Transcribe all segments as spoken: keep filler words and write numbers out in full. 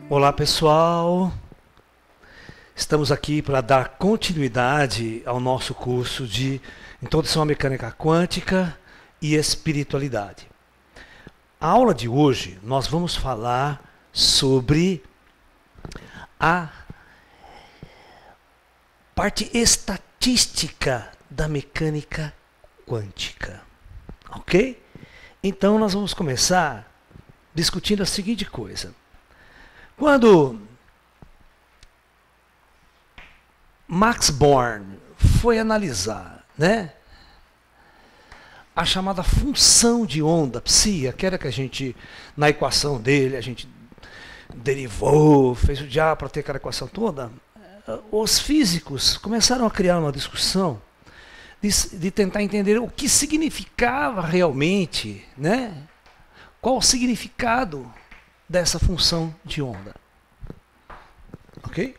Olá pessoal, estamos aqui para dar continuidade ao nosso curso de Introdução à Mecânica Quântica e Espiritualidade. A aula de hoje nós vamos falar sobre a parte estatística da mecânica quântica, ok? Então nós vamos começar discutindo a seguinte coisa. Quando Max Born foi analisar, né, a chamada função de onda psi, aquela que a gente, na equação dele, a gente derivou, fez o diabo para ter aquela equação toda, os físicos começaram a criar uma discussão de, de tentar entender o que significava realmente, né, qual o significado dessa função de onda. Ok?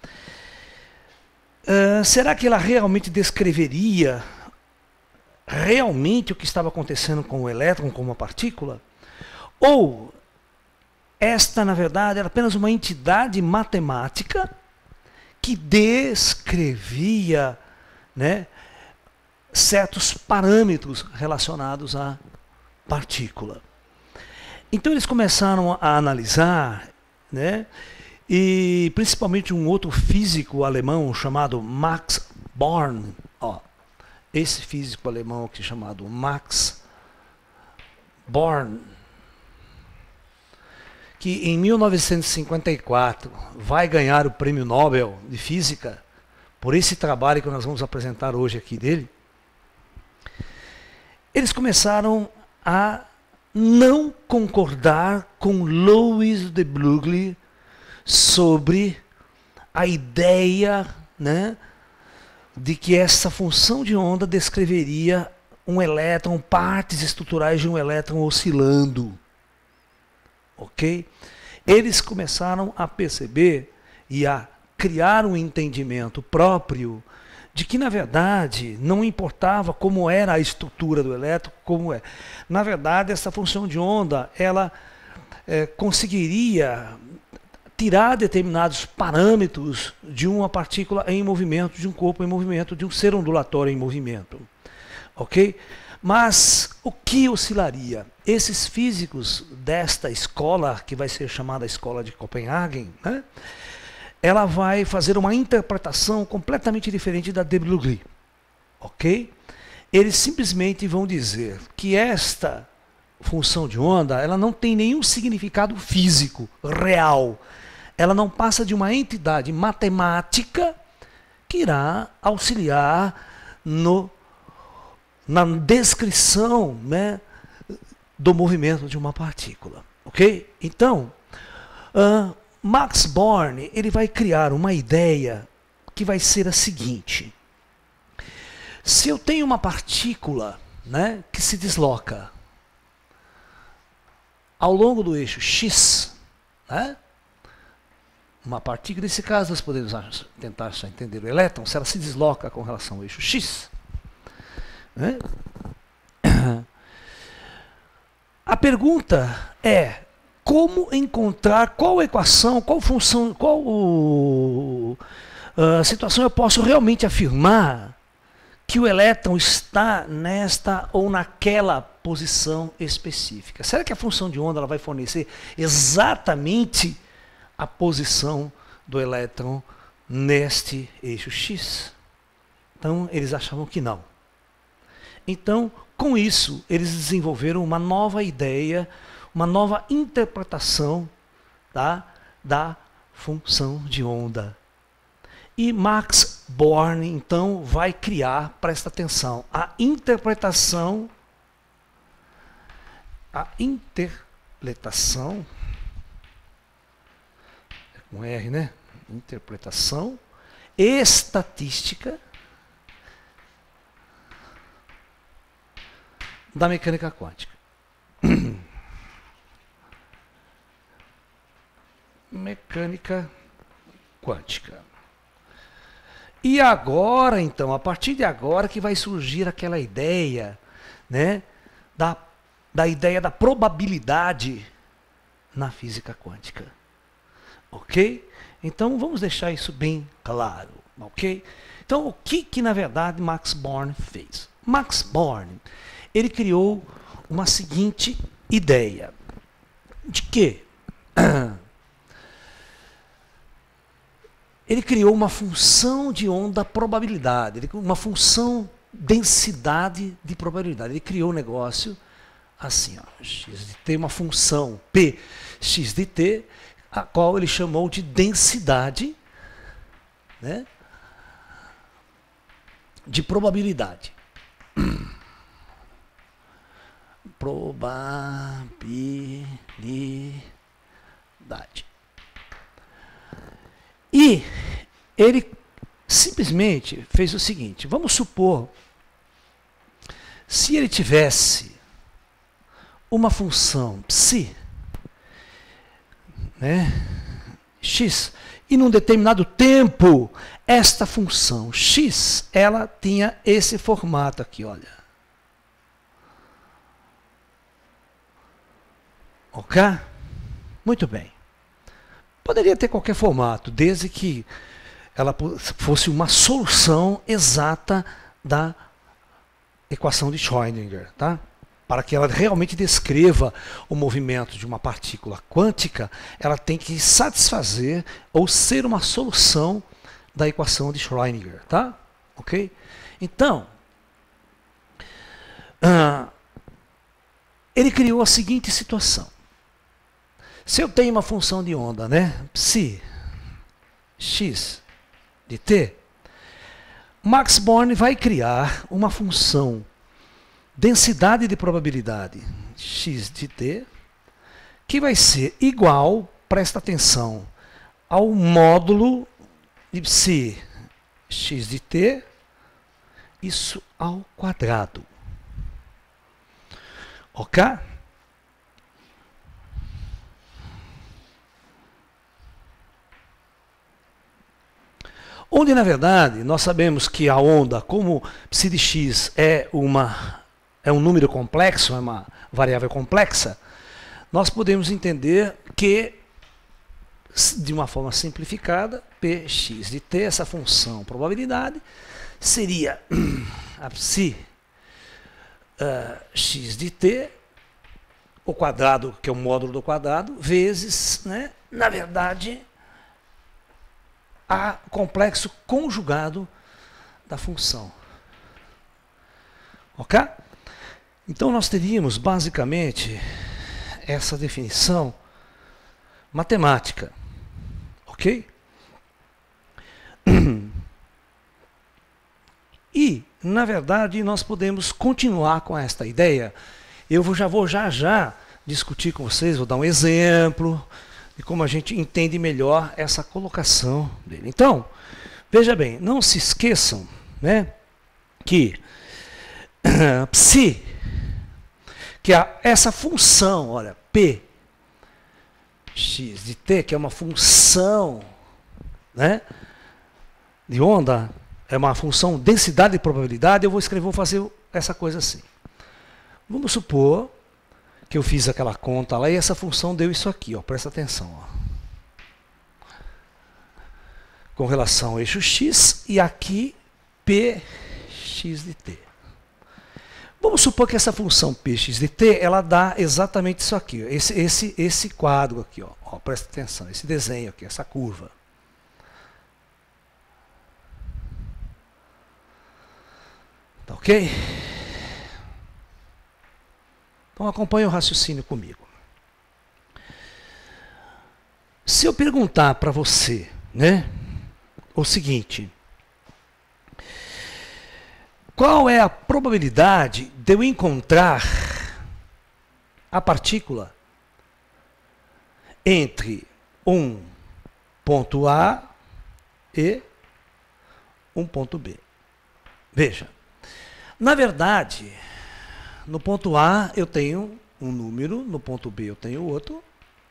Uh, será que ela realmente descreveria realmente o que estava acontecendo com o elétron, com uma partícula? Ou esta, na verdade, era apenas uma entidade matemática que descrevia, né, certos parâmetros relacionados à partícula? Então eles começaram a analisar, né, e principalmente um outro físico alemão chamado Max Born, ó, esse físico alemão aqui chamado Max Born, que em mil novecentos e cinquenta e quatro vai ganhar o Prêmio Nobel de Física por esse trabalho que nós vamos apresentar hoje aqui dele. Eles começaram a não concordar com Louis de Broglie sobre a ideia, né, de que essa função de onda descreveria um elétron, partes estruturais de um elétron oscilando. Ok? Eles começaram a perceber e a criar um entendimento próprio de que, na verdade, não importava como era a estrutura do elétron, como é. Na verdade, essa função de onda, ela é, conseguiria tirar determinados parâmetros de uma partícula em movimento, de um corpo em movimento, de um ser ondulatório em movimento. Ok? Mas o que oscilaria? Esses físicos desta escola, que vai ser chamada Escola de Copenhague, né, ela vai fazer uma interpretação completamente diferente da de Broglie, ok? Eles simplesmente vão dizer que esta função de onda, ela não tem nenhum significado físico, real. Ela não passa de uma entidade matemática que irá auxiliar no, na descrição, né, do movimento de uma partícula, ok? Então, uh, Max Born, ele vai criar uma ideia que vai ser a seguinte: se eu tenho uma partícula, né, que se desloca ao longo do eixo X, né, uma partícula, nesse caso nós podemos tentar só entender o elétron, se ela se desloca com relação ao eixo X, né, a pergunta é: como encontrar qual equação, qual função, qual uh, situação eu posso realmente afirmar que o elétron está nesta ou naquela posição específica? Será que a função de onda ela vai fornecer exatamente a posição do elétron neste eixo X? Então, eles achavam que não. Então, com isso, eles desenvolveram uma nova ideia, uma nova interpretação, tá, da função de onda. E Max Born, então, vai criar, presta atenção, a interpretação, a interpretação, é com R, né? Interpretação estatística da mecânica quântica. Mecânica quântica. E agora, então, a partir de agora que vai surgir aquela ideia, né, da, da ideia da probabilidade na física quântica. Ok? Então vamos deixar isso bem claro. Ok? Então o que que na verdade Max Born fez? Max Born, ele criou uma seguinte ideia. De que? Ele criou uma função de onda probabilidade, uma função densidade de probabilidade. Ele criou um negócio assim, ó, x de t, uma função p x de t, a qual ele chamou de densidade, né, de probabilidade. Probabilidade. E ele simplesmente fez o seguinte, vamos supor, se ele tivesse uma função psi, né, x, e num determinado tempo, esta função x, ela tinha esse formato aqui, olha. Ok? Muito bem. Poderia ter qualquer formato, desde que ela fosse uma solução exata da equação de Schrödinger, tá? Para que ela realmente descreva o movimento de uma partícula quântica, ela tem que satisfazer ou ser uma solução da equação de Schrödinger, tá? Ok? Então, uh, ele criou a seguinte situação. Se eu tenho uma função de onda, né, psi x de t, Max Born vai criar uma função densidade de probabilidade x de t, que vai ser igual, presta atenção, ao módulo de psi x de t, isso ao quadrado. Ok? Onde, na verdade, nós sabemos que a onda, como psi de x é, uma, é um número complexo, é uma variável complexa, nós podemos entender que, de uma forma simplificada, px de t, essa função probabilidade, seria a psi uh, x de t, o quadrado, que é o módulo do quadrado, vezes, né, na verdade, a complexo conjugado da função. Ok? Então nós teríamos basicamente essa definição matemática. Ok? E, na verdade, nós podemos continuar com esta ideia. Eu vou, já vou já já discutir com vocês, vou dar um exemplo e como a gente entende melhor essa colocação dele. Então, veja bem, não se esqueçam, né, que uh, psi, que a, essa função, olha, p x de t, que é uma função, né, de onda, é uma função densidade de probabilidade, eu vou escrever, vou fazer essa coisa assim. Vamos supor que eu fiz aquela conta lá e essa função deu isso aqui, ó, presta atenção. Ó. Com relação ao eixo x e aqui px de t. Vamos supor que essa função px de t, ela dá exatamente isso aqui, ó, esse, esse, esse quadro aqui, ó, ó, presta atenção, esse desenho aqui, essa curva. Tá ok? Então acompanhe o raciocínio comigo. Se eu perguntar para você, né, o seguinte, qual é a probabilidade de eu encontrar a partícula entre um ponto A e um ponto B? Veja, na verdade, no ponto A eu tenho um número, no ponto B eu tenho outro,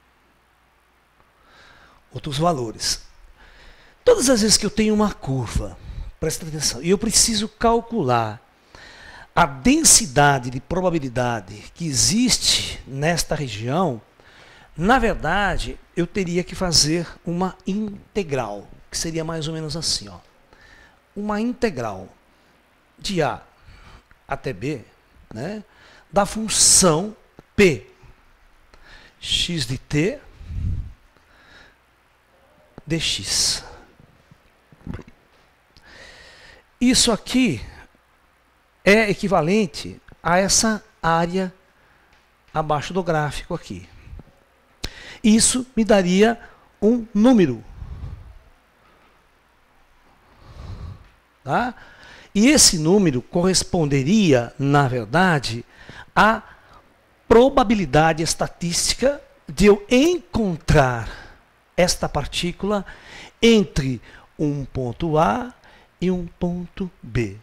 outros valores. Todas as vezes que eu tenho uma curva, presta atenção, e eu preciso calcular a densidade de probabilidade que existe nesta região, Na verdade, eu teria que fazer uma integral, que seria mais ou menos assim, ó. Uma integral de A até B, né, da função P x de t dx. Isso aqui é equivalente a essa área abaixo do gráfico aqui. Isso me daria um número. Tá? E esse número corresponderia, na verdade, à probabilidade estatística de eu encontrar esta partícula entre um ponto A e um ponto B.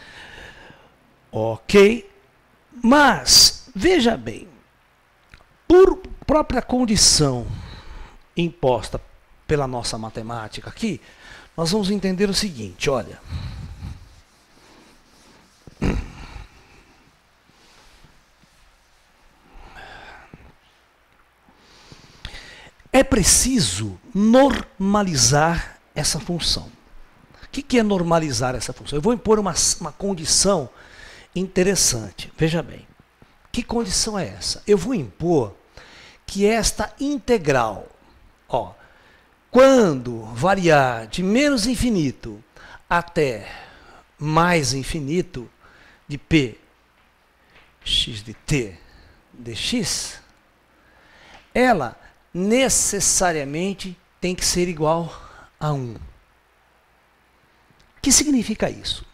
Ok? Mas, veja bem, por própria condição imposta pela nossa matemática aqui, nós vamos entender o seguinte, olha. É preciso normalizar essa função. O que, que é normalizar essa função? Eu vou impor uma, uma condição interessante. Veja bem. Que condição é essa? Eu vou impor que esta integral, ó, quando variar de menos infinito até mais infinito de P x de t dx, ela necessariamente tem que ser igual a um. O que significa isso?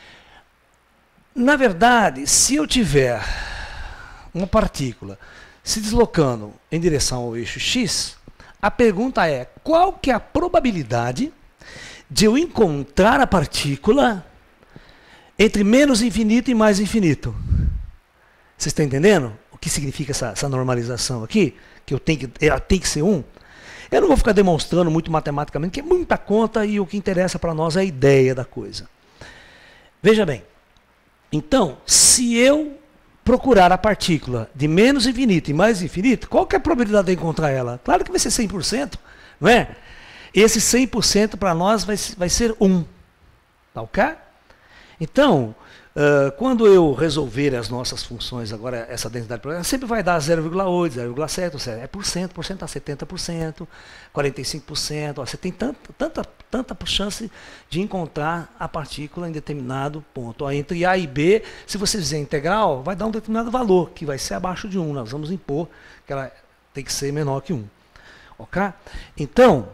Na verdade, se eu tiver uma partícula se deslocando em direção ao eixo x, a pergunta é, qual que é a probabilidade de eu encontrar a partícula entre menos infinito e mais infinito? Vocês estão entendendo o que significa essa, essa normalização aqui? Que eu tenho que, ela tem que ser um? Eu não vou ficar demonstrando muito matematicamente, que é muita conta e o que interessa para nós é a ideia da coisa. Veja bem, então, se eu procurar a partícula de menos infinito e mais infinito, qual que é a probabilidade de encontrar ela? Claro que vai ser cem por cento, não é? Esse cem por cento para nós vai, vai ser um. Tá ok? Então, uh, quando eu resolver as nossas funções, agora essa densidade probabilidade, sempre vai dar zero vírgula oito, zero vírgula sete, é por cento, por cento a setenta por cento, quarenta e cinco por cento, ó, você tem tanta, tanta, tanta chance de encontrar a partícula em determinado ponto. Ó, entre A e B, se você fizer integral, vai dar um determinado valor, que vai ser abaixo de um. Nós vamos impor que ela tem que ser menor que um. Ok? Então,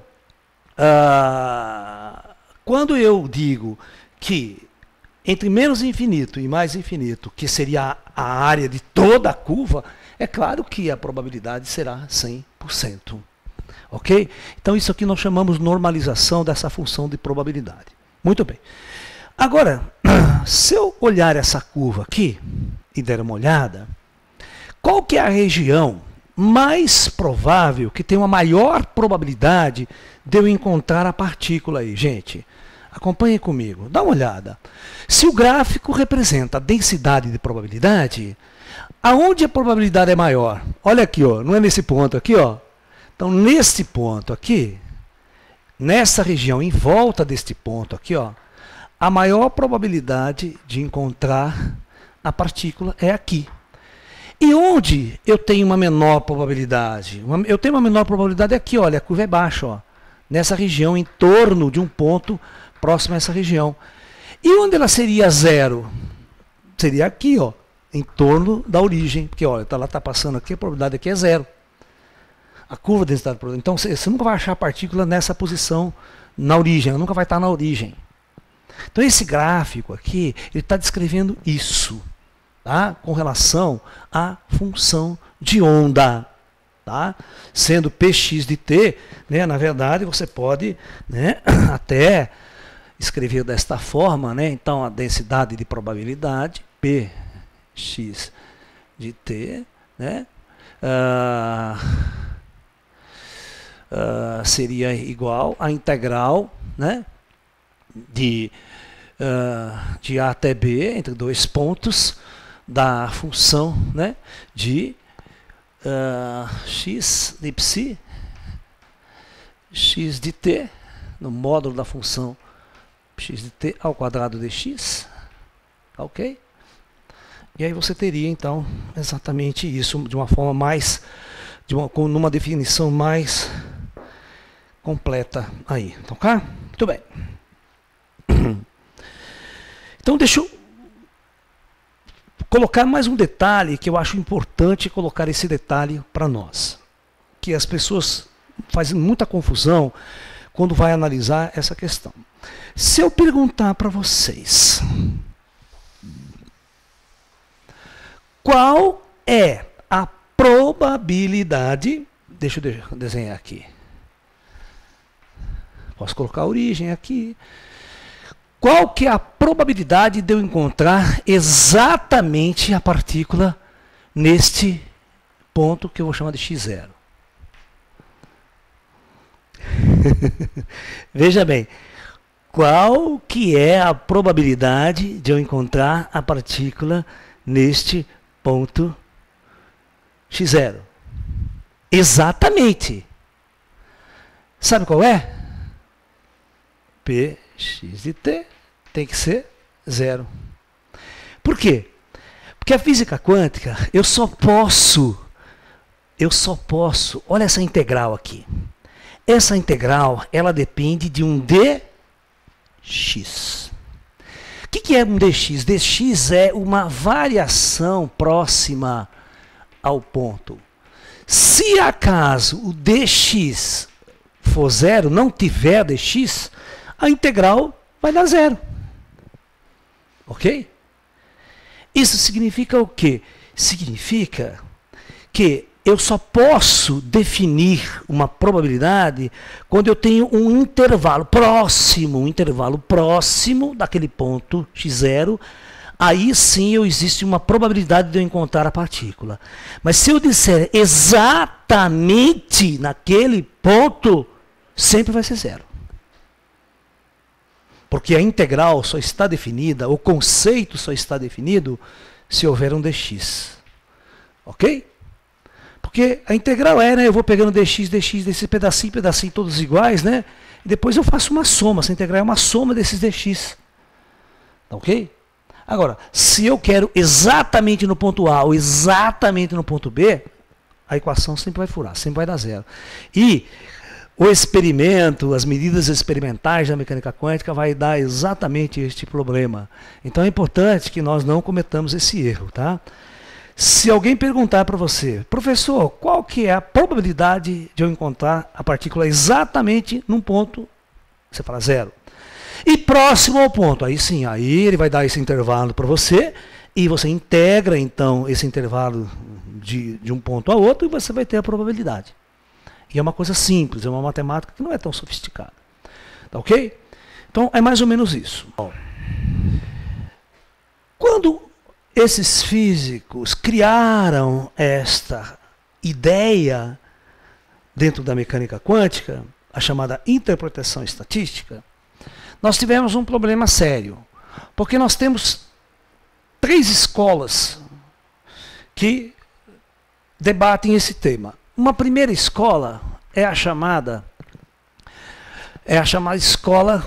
uh, quando eu digo que entre menos infinito e mais infinito, que seria a área de toda a curva, é claro que a probabilidade será cem por cento. Ok? Então isso aqui nós chamamos normalização dessa função de probabilidade. Muito bem. Agora, se eu olhar essa curva aqui e der uma olhada, qual que é a região mais provável, que tem uma maior probabilidade de eu encontrar a partícula aí, gente? Acompanhem comigo, dá uma olhada. Se o gráfico representa a densidade de probabilidade, aonde a probabilidade é maior? Olha aqui, ó, não é nesse ponto aqui, ó. Então, nesse ponto aqui, nessa região em volta deste ponto aqui, ó, a maior probabilidade de encontrar a partícula é aqui. E onde eu tenho uma menor probabilidade? Uma, eu tenho uma menor probabilidade aqui, olha, a curva é baixa, ó, nessa região, em torno de um ponto próximo a essa região. E onde ela seria zero? Seria aqui, ó, em torno da origem, porque olha, ela está passando aqui, a probabilidade aqui é zero. A curva de densidade de probabilidade. Então você, você nunca vai achar a partícula nessa posição na origem, ela nunca vai estar na origem. Então esse gráfico aqui, ele está descrevendo isso, tá? Com relação à função de onda. Tá? Sendo Px de t, né, na verdade você pode, né, até escrever desta forma, né? Então a densidade de probabilidade Px de t, né, uh, uh, seria igual à integral, né, de, uh, de A até B, entre dois pontos, da função, né, de uh, x de psi, x de t, no módulo da função x de t ao quadrado de x, ok? E aí você teria, então, exatamente isso, de uma forma mais, de uma, com uma definição mais completa aí, ok? Muito bem. Então, deixa eu colocar mais um detalhe, que eu acho importante colocar esse detalhe para nós. Que as pessoas fazem muita confusão quando vai analisar essa questão. Se eu perguntar para vocês, qual é a probabilidade, deixa eu desenhar aqui, posso colocar a origem aqui, qual que é a probabilidade de eu encontrar exatamente a partícula neste ponto que eu vou chamar de x zero? Veja bem, qual que é a probabilidade de eu encontrar a partícula neste ponto x zero? Exatamente. Sabe qual é? Px de t tem que ser zero. Por quê? Porque a física quântica, eu só posso, eu só posso, olha essa integral aqui. Essa integral, ela depende de um dx. O que, que é um dx? Dx é uma variação próxima ao ponto. Se acaso o dx for zero, não tiver dx, a integral vai dar zero. Ok? Isso significa o quê? Significa que eu só posso definir uma probabilidade quando eu tenho um intervalo próximo, um intervalo próximo daquele ponto x zero. Aí sim eu, existe uma probabilidade de eu encontrar a partícula. Mas se eu disser exatamente naquele ponto, sempre vai ser zero. Porque a integral só está definida, o conceito só está definido se houver um dx. Ok? Porque a integral é, né? Eu vou pegando dx, dx, desse pedacinho, pedacinho, todos iguais, né? E depois eu faço uma soma. Essa integral é uma soma desses dx. Ok? Agora, se eu quero exatamente no ponto A ou exatamente no ponto B, a equação sempre vai furar, sempre vai dar zero. E o experimento, as medidas experimentais da mecânica quântica vai dar exatamente este problema. Então é importante que nós não cometamos esse erro, tá? Se alguém perguntar para você, professor, qual que é a probabilidade de eu encontrar a partícula exatamente num ponto, você fala zero. E próximo ao ponto, aí sim, aí ele vai dar esse intervalo para você, e você integra então esse intervalo de, de um ponto a outro, e você vai ter a probabilidade. E é uma coisa simples, é uma matemática que não é tão sofisticada. Tá ok? Então é mais ou menos isso. Quando esses físicos criaram esta ideia dentro da mecânica quântica, a chamada interpretação estatística, nós tivemos um problema sério. Porque nós temos três escolas que debatem esse tema. Uma primeira escola é a chamada é a chamada escola,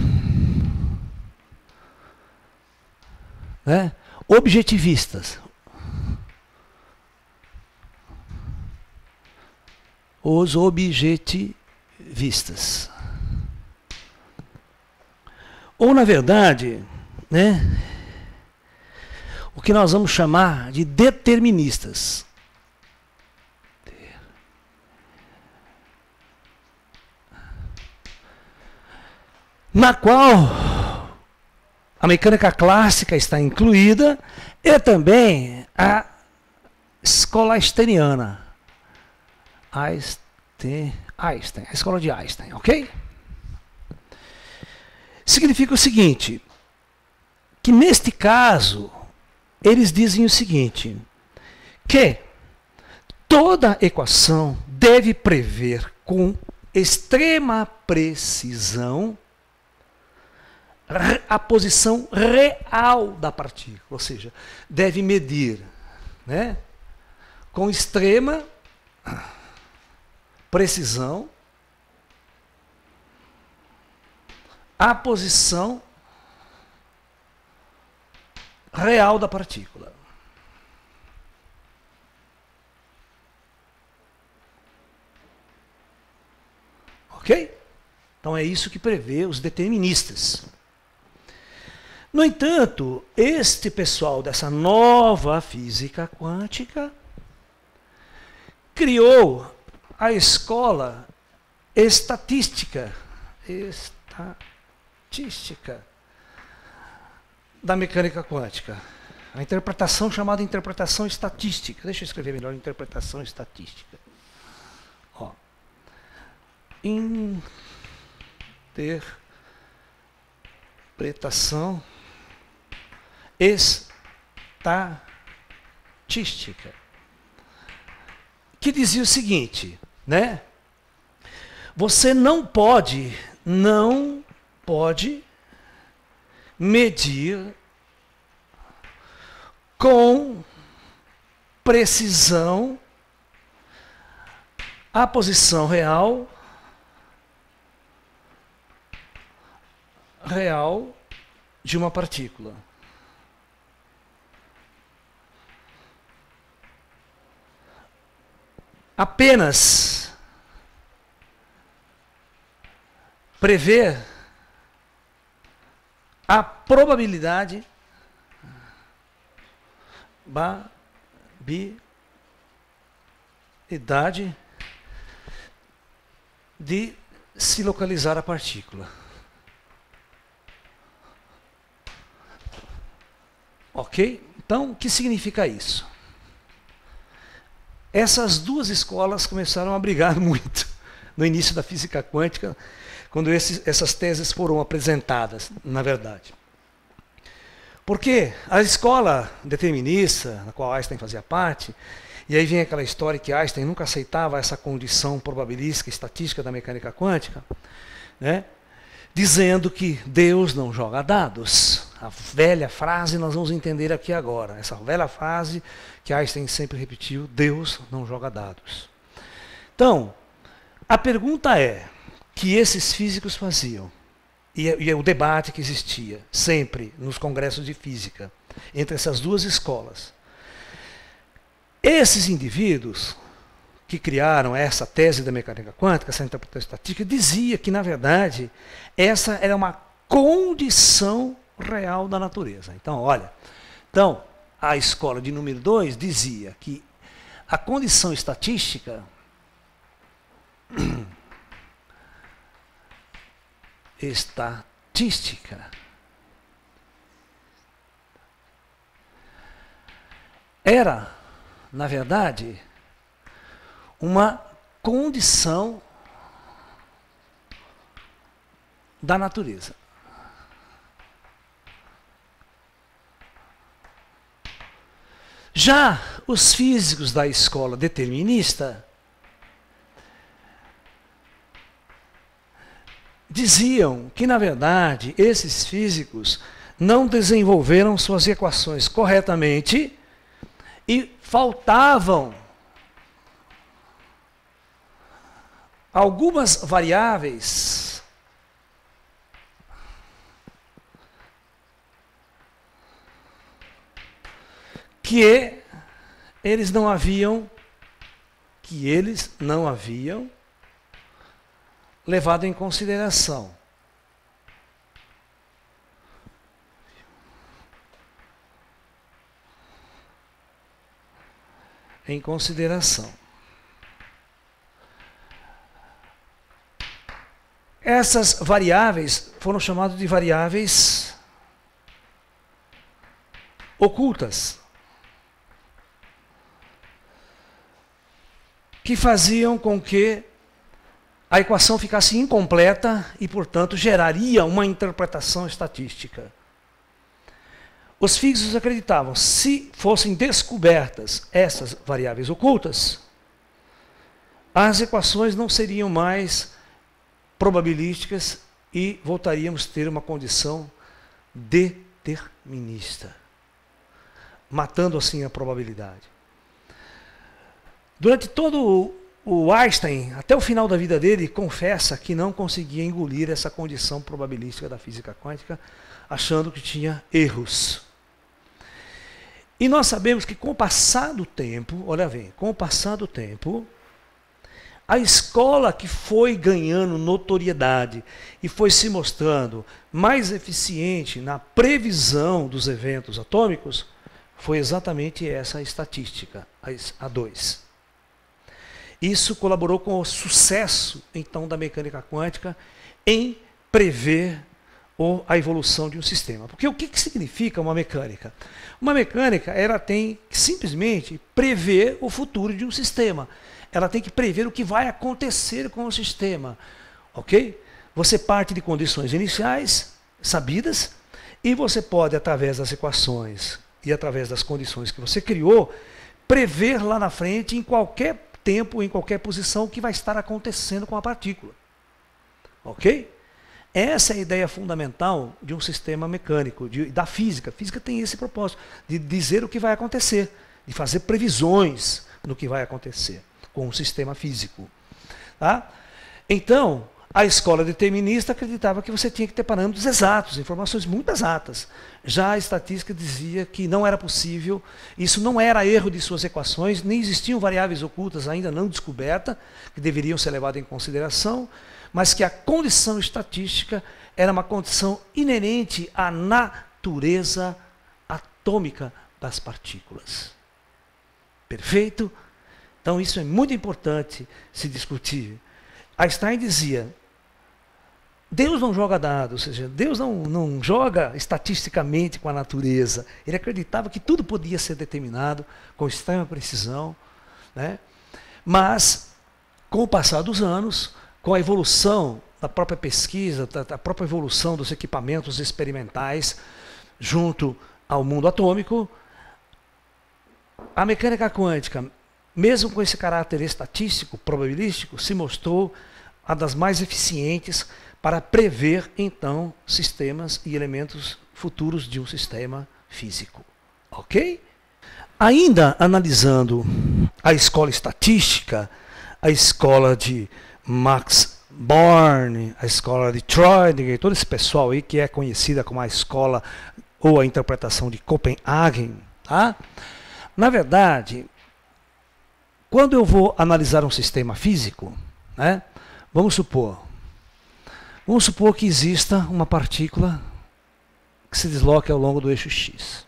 né, objetivistas. Os objetivistas. Ou, na verdade, né, o que nós vamos chamar de deterministas. Na qual a mecânica clássica está incluída e também a escola einsteiniana. Einstein, Einstein, a escola de Einstein, ok? Significa o seguinte, que neste caso, eles dizem o seguinte, que toda equação deve prever com extrema precisão a posição real da partícula, ou seja, deve medir, né, com extrema precisão, a posição real da partícula. Ok? Então é isso que prevê os deterministas. No entanto, este pessoal dessa nova física quântica criou a escola estatística, estatística da mecânica quântica. A interpretação chamada interpretação estatística. Deixa eu escrever melhor, interpretação estatística. Ó. Interpretação estatística. Que dizia o seguinte, né? Você não pode, não pode medir com precisão a posição real real de uma partícula. Apenas prever a probabilidade probabilidade de se localizar a partícula. Ok? Então, o que significa isso? Essas duas escolas começaram a brigar muito no início da física quântica, quando esses, essas teses foram apresentadas, na verdade. Porque a escola determinista, na qual Einstein fazia parte, e aí vem aquela história que Einstein nunca aceitava essa condição probabilística, estatística da mecânica quântica, né? Dizendo que Deus não joga dados. A velha frase nós vamos entender aqui agora. Essa velha frase que Einstein sempre repetiu, Deus não joga dados. Então, a pergunta é, que esses físicos faziam, e, e o debate que existia sempre nos congressos de física, entre essas duas escolas. Esses indivíduos que criaram essa tese da mecânica quântica, essa interpretação estatística, dizia que, na verdade, essa era uma condição real da natureza. Então, olha, então, a escola de número dois dizia que a condição estatística estatística era, na verdade, uma condição da natureza. Já os físicos da escola determinista diziam que, na verdade, esses físicos não desenvolveram suas equações corretamente e faltavam algumas variáveis que eles não haviam que eles não haviam levado em consideração. Em consideração. Essas variáveis foram chamadas de variáveis ocultas, que faziam com que a equação ficasse incompleta e, portanto, geraria uma interpretação estatística. Os físicos acreditavam, se fossem descobertas essas variáveis ocultas, as equações não seriam mais probabilísticas e voltaríamos a ter uma condição determinista, matando assim a probabilidade. Durante todo o, o Einstein, até o final da vida dele, confessa que não conseguia engolir essa condição probabilística da física quântica, achando que tinha erros. E nós sabemos que com o passar do tempo, olha bem, com o passar do tempo, a escola que foi ganhando notoriedade e foi se mostrando mais eficiente na previsão dos eventos atômicos foi exatamente essa estatística, a dois. Isso colaborou com o sucesso, então, da mecânica quântica em prever ou a evolução de um sistema. Porque o que, que significa uma mecânica? Uma mecânica, ela tem que simplesmente prever o futuro de um sistema. Ela tem que prever o que vai acontecer com o sistema. Ok? Você parte de condições iniciais, sabidas, e você pode, através das equações e através das condições que você criou, prever lá na frente, em qualquer tempo, em qualquer posição, o que vai estar acontecendo com a partícula. Ok? Essa é a ideia fundamental de um sistema mecânico, de, da física. A física tem esse propósito, de dizer o que vai acontecer, de fazer previsões no que vai acontecer com o sistema físico. Tá? Então, a escola determinista acreditava que você tinha que ter parâmetros exatos, informações muito exatas. Já a estatística dizia que não era possível, isso não era erro de suas equações, nem existiam variáveis ocultas ainda não descobertas, que deveriam ser levadas em consideração, mas que a condição estatística era uma condição inerente à natureza atômica das partículas. Perfeito? Então isso é muito importante se discutir. Einstein dizia, Deus não joga dados, ou seja, Deus não, não joga estatisticamente com a natureza. Ele acreditava que tudo podia ser determinado com extrema precisão, né? Mas, com o passar dos anos, com a evolução da própria pesquisa, da, da própria evolução dos equipamentos experimentais junto ao mundo atômico, a mecânica quântica, mesmo com esse caráter estatístico, probabilístico, se mostrou a das mais eficientes para prever, então, sistemas e elementos futuros de um sistema físico. Ok? Ainda analisando a escola estatística, a escola de Max Born, a escola de Schrödinger, todo esse pessoal aí que é conhecida como a escola ou a interpretação de Copenhagen, tá? Na verdade, quando eu vou analisar um sistema físico, né, vamos supor, vamos supor que exista uma partícula que se desloque ao longo do eixo X.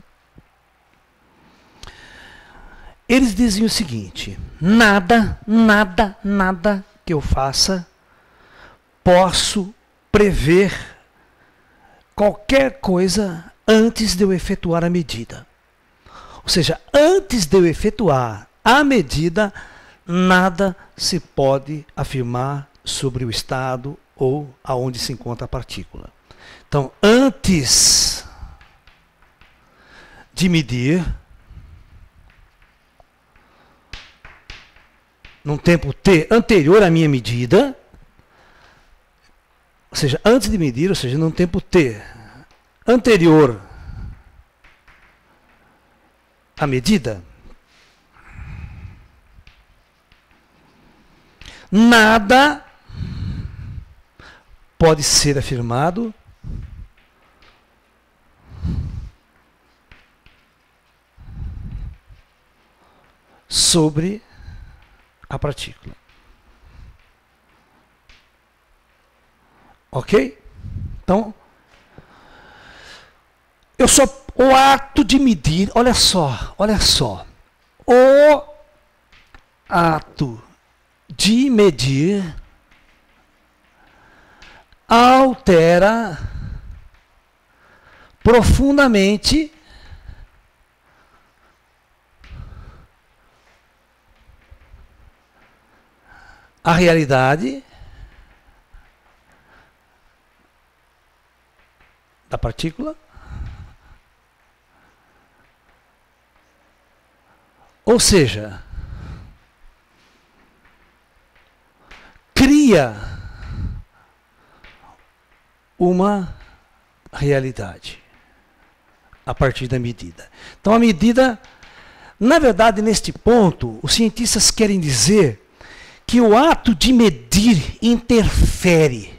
Eles dizem o seguinte, nada, nada, nada que eu faça, posso prever qualquer coisa antes de eu efetuar a medida. Ou seja, antes de eu efetuar a medida, nada se pode afirmar sobre o estado ou aonde se encontra a partícula. Então, antes de medir, num tempo t anterior à minha medida, ou seja, antes de medir, ou seja, num tempo t anterior à medida, nada pode ser afirmado sobre a partícula. Ok? Então, eu só, o ato de medir, olha só, olha só, o ato de medir altera profundamente a realidade da partícula, ou seja, cria uma realidade a partir da medida. Então a medida Na verdade, neste ponto, os cientistas querem dizer que o ato de medir interfere,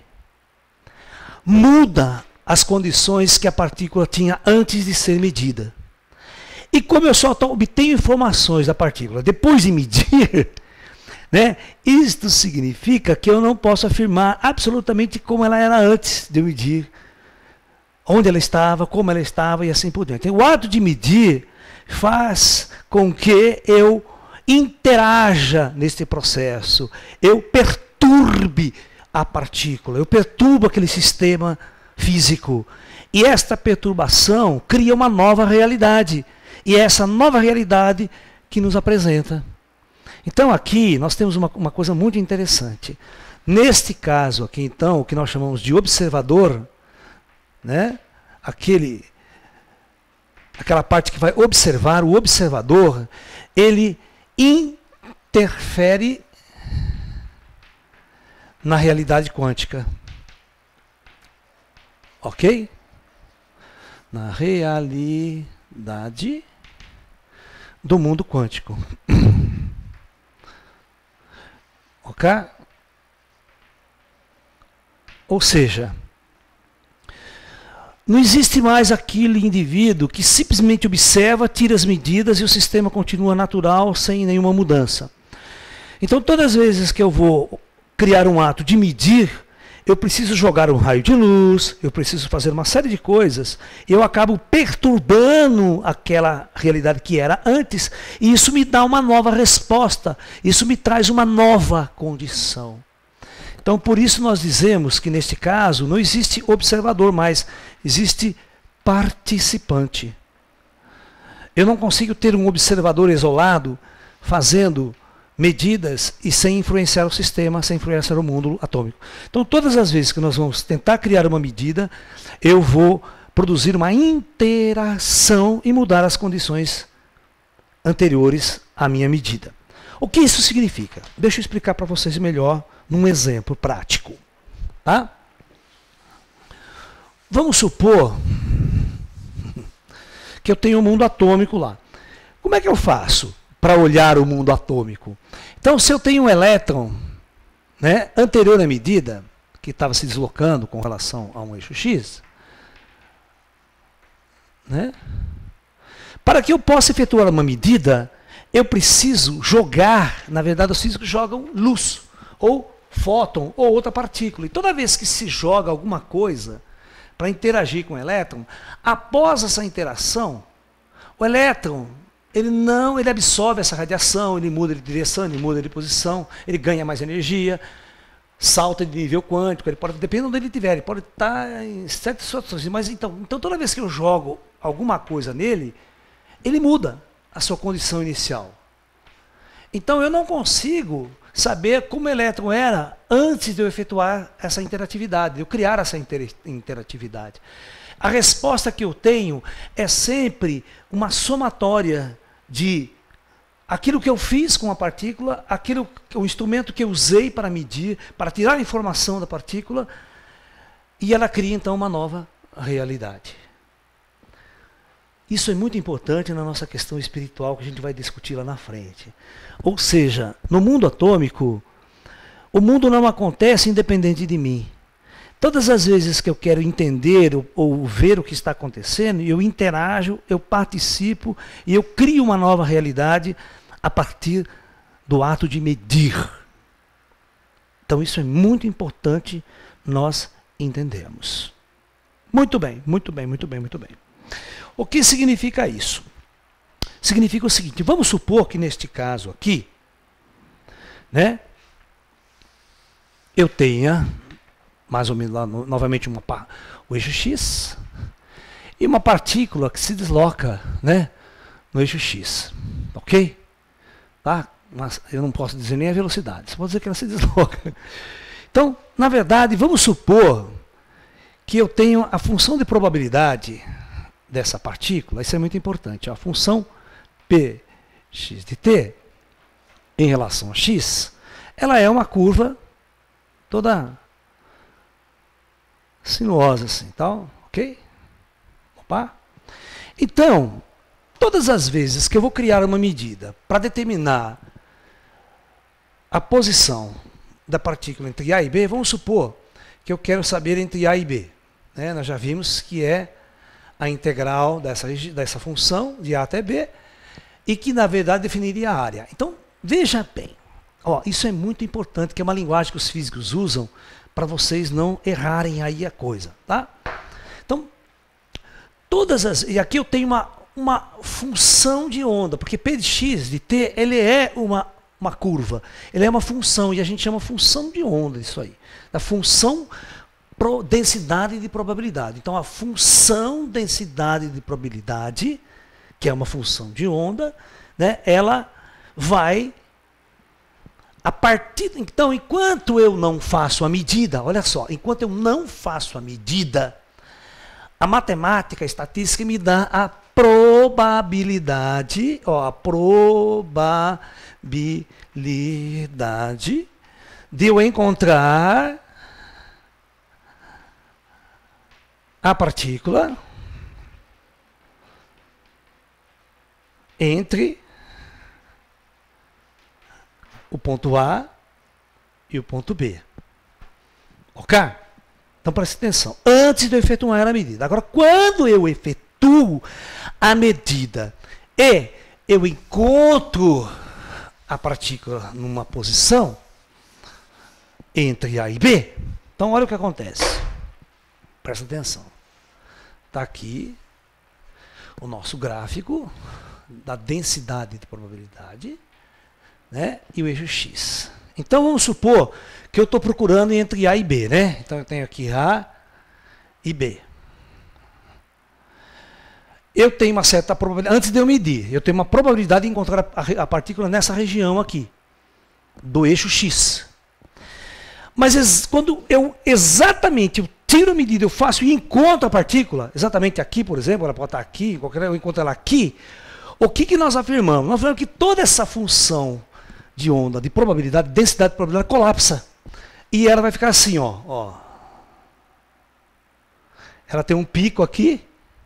muda as condições que a partícula tinha antes de ser medida. E como eu só obtenho informações da partícula depois de medir, né, isto significa que eu não posso afirmar absolutamente como ela era antes de eu medir, onde ela estava, como ela estava e assim por diante. O ato de medir faz com que eu interaja nesse processo, eu perturbe a partícula, eu perturbo aquele sistema físico. E esta perturbação cria uma nova realidade. E é essa nova realidade que nos apresenta. Então aqui nós temos uma, uma coisa muito interessante. Neste caso aqui, então, o que nós chamamos de observador, né? Aquele, aquela parte que vai observar, o observador, ele interfere na realidade quântica. Ok? Na realidade do mundo quântico. Ok? Ou seja, não existe mais aquele indivíduo que simplesmente observa, tira as medidas e o sistema continua natural, sem nenhuma mudança. Então, todas as vezes que eu vou criar um ato de medir, eu preciso jogar um raio de luz, eu preciso fazer uma série de coisas, e eu acabo perturbando aquela realidade que era antes, e isso me dá uma nova resposta, isso me traz uma nova condição. Então, por isso nós dizemos que, neste caso, não existe observador mais, existe participante. Eu não consigo ter um observador isolado, fazendo medidas e sem influenciar o sistema, sem influenciar o mundo atômico. Então, todas as vezes que nós vamos tentar criar uma medida, eu vou produzir uma interação e mudar as condições anteriores à minha medida. O que isso significa? Deixa eu explicar para vocês melhor num exemplo prático. Tá? Vamos supor que eu tenho um mundo atômico lá. Como é que eu faço para olhar o mundo atômico? Então, se eu tenho um elétron, né, anterior à medida, que estava se deslocando com relação a um eixo X, né, para que eu possa efetuar uma medida, eu preciso jogar, na verdade os físicos jogam luz, ou fóton, ou outra partícula. E toda vez que se joga alguma coisa para interagir com o elétron, após essa interação, o elétron, ele não, ele absorve essa radiação, ele muda de direção, ele muda de posição, ele ganha mais energia, salta de nível quântico, ele pode, dependendo de onde ele estiver, ele pode estar em certas situações, mas então, então toda vez que eu jogo alguma coisa nele, ele muda a sua condição inicial. Então eu não consigo saber como o elétron era antes de eu efetuar essa interatividade, de eu criar essa inter interatividade. A resposta que eu tenho é sempre uma somatória de aquilo que eu fiz com a partícula, aquilo, o instrumento que eu usei para medir, para tirar a informação da partícula, e ela cria então uma nova realidade. Isso é muito importante na nossa questão espiritual, que a gente vai discutir lá na frente. Ou seja, no mundo atômico, o mundo não acontece independente de mim. Todas as vezes que eu quero entender ou, ou ver o que está acontecendo, eu interajo, eu participo e eu crio uma nova realidade a partir do ato de medir. Então isso é muito importante nós entendermos. Muito bem, muito bem, muito bem, muito bem. O que significa isso? Significa o seguinte, vamos supor que neste caso aqui, né, eu tenha mais ou menos lá no, novamente uma, o eixo X e uma partícula que se desloca, né, no eixo X, ok? Tá? Mas eu não posso dizer nem a velocidade, só posso dizer que ela se desloca. Então, na verdade, vamos supor que eu tenho a função de probabilidade dessa partícula, isso é muito importante, ó, a função P x de t em relação a x, ela é uma curva toda sinuosa assim, tal, ok? Opa. Então, todas as vezes que eu vou criar uma medida para determinar a posição da partícula entre A e B, vamos supor que eu quero saber entre A e B. Né? Nós já vimos que é a integral dessa, dessa função de A até B e que, na verdade, definiria a área. Então, veja bem, ó, isso é muito importante, que é uma linguagem que os físicos usam para vocês não errarem aí a coisa. Tá? Então, todas as... E aqui eu tenho uma, uma função de onda, porque P de x de t, ele é uma... uma curva, ele é uma função, e a gente chama função de onda, isso aí. A função pro densidade de probabilidade. Então, a função densidade de probabilidade, que é uma função de onda, né, ela vai, a partir... Então, enquanto eu não faço a medida, olha só, enquanto eu não faço a medida, a matemática, a estatística me dá a probabilidade, ó, a probabilidade de eu encontrar a partícula entre o ponto A e o ponto B. Ok? Então preste atenção. Antes de eu efetuar a medida. Agora, quando eu efetuo a medida e eu encontro a partícula numa posição entre A e B, então olha o que acontece. Presta atenção. Está aqui o nosso gráfico da densidade de probabilidade, né, e o eixo x. Então vamos supor que eu estou procurando entre A e B, né? Então eu tenho aqui A e B. Eu tenho uma certa probabilidade, antes de eu medir, eu tenho uma probabilidade de encontrar a, a partícula nessa região aqui, do eixo x. Mas quando eu exatamente eu tiro a medida, eu faço e encontro a partícula, exatamente aqui, por exemplo, ela pode estar aqui, qualquer, eu encontro ela aqui, o que, que nós afirmamos? Nós afirmamos que toda essa função de onda, de probabilidade, densidade de probabilidade, colapsa. E ela vai ficar assim, ó, ó. Ela tem um pico aqui.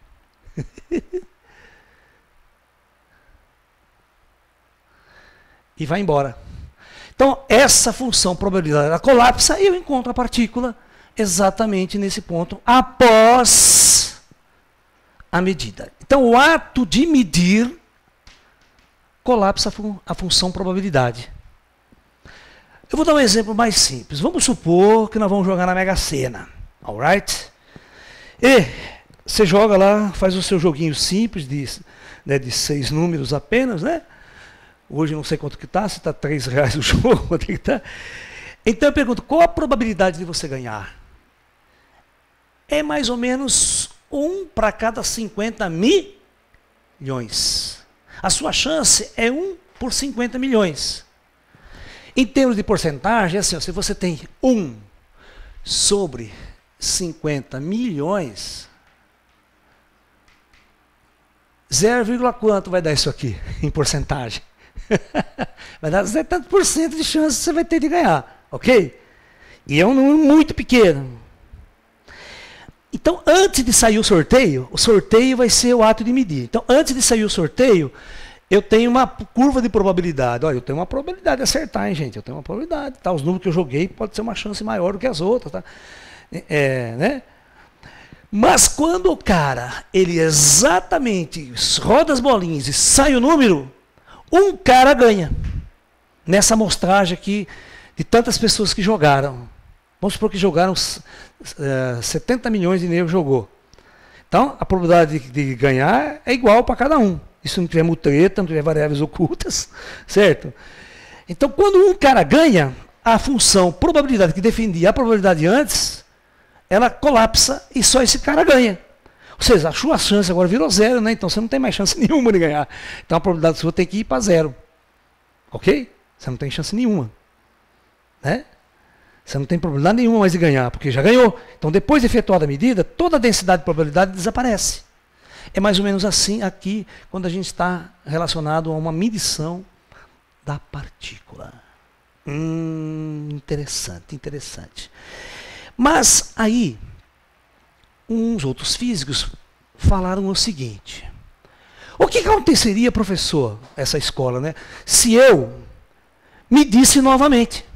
E vai embora. Então, essa função probabilidade ela colapsa e eu encontro a partícula exatamente nesse ponto após a medida. Então, o ato de medir colapsa a, fun a função probabilidade. Eu vou dar um exemplo mais simples. Vamos supor que nós vamos jogar na Mega Sena. Alright? E você joga lá, faz o seu joguinho simples de, né, de seis números apenas, né? Hoje não sei quanto que está, se está três reais o jogo, quanto que tá. Então eu pergunto, qual a probabilidade de você ganhar? É mais ou menos um para cada cinquenta milhões. A sua chance é um por cinquenta milhões. Em termos de porcentagem, é assim, ó, se você tem um sobre cinquenta milhões, zero, quanto vai dar isso aqui em porcentagem? Vai dar zero tanto por cento de chance que você vai ter de ganhar, ok? E é um número muito pequeno. Então, antes de sair o sorteio, o sorteio vai ser o ato de medir. Então, antes de sair o sorteio, eu tenho uma curva de probabilidade. Olha, eu tenho uma probabilidade de acertar, hein, gente? Eu tenho uma probabilidade. Tá? Os números que eu joguei pode ser uma chance maior do que as outras. Tá? É, né? Mas quando o cara, ele exatamente roda as bolinhas e sai o número, um cara ganha. Nessa amostragem aqui de tantas pessoas que jogaram. Vamos supor que jogaram uh, setenta milhões de negros jogou. Então, a probabilidade de, de ganhar é igual para cada um. Isso não tiver mutreta, não tiver variáveis ocultas, certo? Então, quando um cara ganha, a função probabilidade que defendia a probabilidade antes, ela colapsa e só esse cara ganha. Ou seja, a sua chance agora virou zero, né? Então você não tem mais chance nenhuma de ganhar. Então a probabilidade sua tem que ir para zero. Ok? Você não tem chance nenhuma. Né? Você não tem probabilidade nenhuma mais de ganhar, porque já ganhou. Então depois de efetuada a medida, toda a densidade de probabilidade desaparece. É mais ou menos assim aqui, quando a gente está relacionado a uma medição da partícula. Hum, interessante, interessante. Mas aí, uns outros físicos falaram o seguinte: O que aconteceria, professor, essa escola, né, se eu medisse novamente?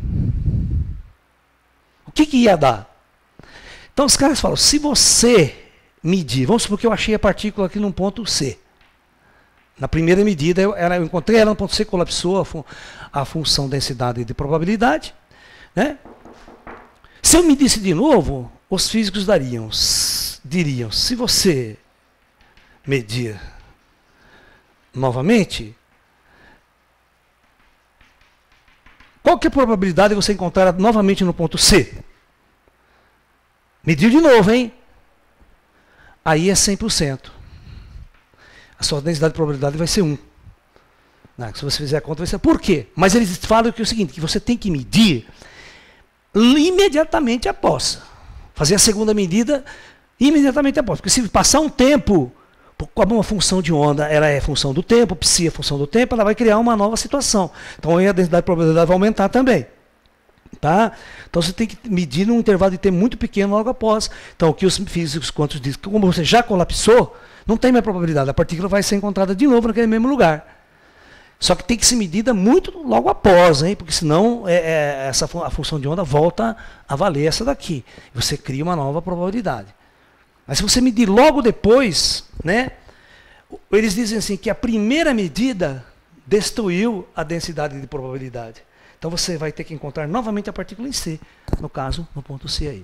O que, que ia dar? Então os caras falam, se você medir, vamos supor que eu achei a partícula aqui num ponto C. Na primeira medida, eu, ela, eu encontrei ela no ponto C, colapsou a, fun a função densidade de probabilidade. Né? Se eu medisse de novo, os físicos dariam, diriam, se você medir novamente, qual que é a probabilidade de você encontrar novamente no ponto C? Mediu de novo, hein? Aí é cem por cento. A sua densidade de probabilidade vai ser um. Não, se você fizer a conta, vai ser... Por quê? Mas eles falam que é o seguinte, que você tem que medir imediatamente após. Fazer a segunda medida imediatamente após. Porque se passar um tempo, como uma função de onda, ela é função do tempo, psi é função do tempo, ela vai criar uma nova situação. Então aí a densidade de probabilidade vai aumentar também. Tá? Então você tem que medir num intervalo de tempo muito pequeno logo após. Então o que os físicos quânticos dizem, que como você já colapsou, não tem mais probabilidade, a partícula vai ser encontrada de novo naquele mesmo lugar. Só que tem que ser medida muito logo após, hein? Porque senão é, é, essa, a função de onda volta a valer essa daqui. Você cria uma nova probabilidade. Mas se você medir logo depois, né, eles dizem assim que a primeira medida destruiu a densidade de probabilidade. Então você vai ter que encontrar novamente a partícula em C, no caso, no ponto C aí.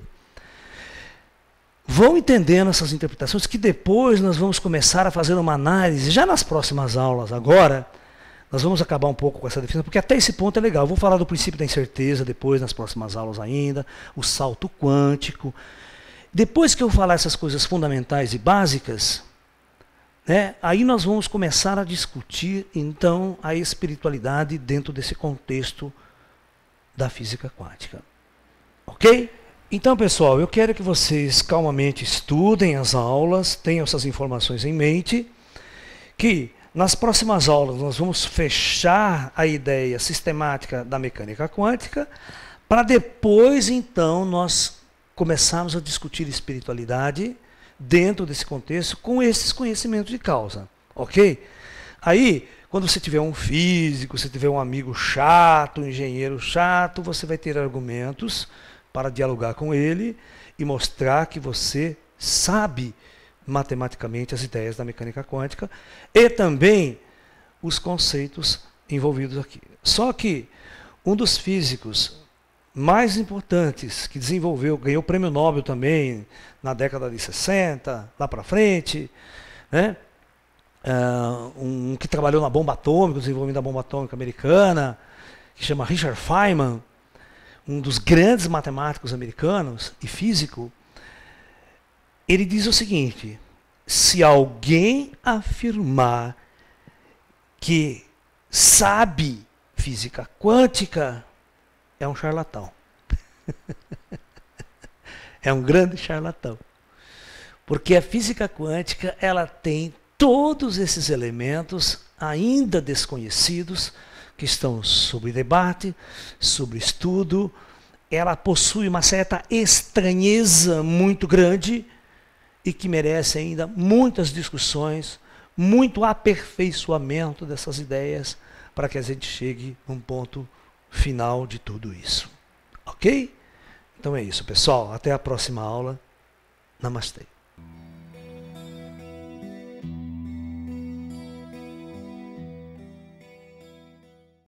Vão entendendo essas interpretações que depois nós vamos começar a fazer uma análise, já nas próximas aulas agora, nós vamos acabar um pouco com essa definição, porque até esse ponto é legal. Eu vou falar do princípio da incerteza depois, nas próximas aulas ainda, o salto quântico. Depois que eu falar essas coisas fundamentais e básicas, né, aí nós vamos começar a discutir, então, a espiritualidade dentro desse contexto da física quântica. Ok? Então, pessoal, eu quero que vocês calmamente estudem as aulas, tenham essas informações em mente, que nas próximas aulas nós vamos fechar a ideia sistemática da mecânica quântica, para depois, então, nós começarmos a discutir espiritualidade dentro desse contexto com esses conhecimentos de causa. Ok? Aí, quando você tiver um físico, você tiver um amigo chato, um engenheiro chato, você vai ter argumentos para dialogar com ele e mostrar que você sabe matematicamente as ideias da mecânica quântica e também os conceitos envolvidos aqui. Só que um dos físicos mais importantes que desenvolveu, ganhou o prêmio Nobel também na década de sessenta, lá para frente, né? Uh, um que trabalhou na bomba atômica, desenvolvimento da bomba atômica americana, que chama Richard Feynman, um dos grandes matemáticos americanos e físico. Ele diz o seguinte: se alguém afirmar que sabe física quântica, é um charlatão. É um grande charlatão. Porque a física quântica, ela tem todos esses elementos ainda desconhecidos, que estão sob debate, sob estudo. Ela possui uma certa estranheza muito grande e que merece ainda muitas discussões, muito aperfeiçoamento dessas ideias para que a gente chegue num ponto final de tudo isso. Ok? Então é isso, pessoal. Até a próxima aula. Namastê.